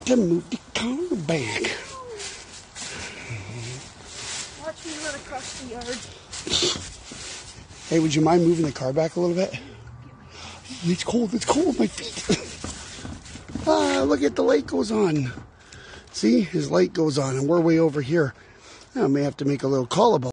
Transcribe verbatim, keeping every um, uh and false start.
To move the car back. Watch me run across the yard. Hey, would you mind moving the car back a little bit? It's cold. It's cold. My feet. Ah, look at the light goes on. See, his light goes on, and we're way over here. I may have to make a little call about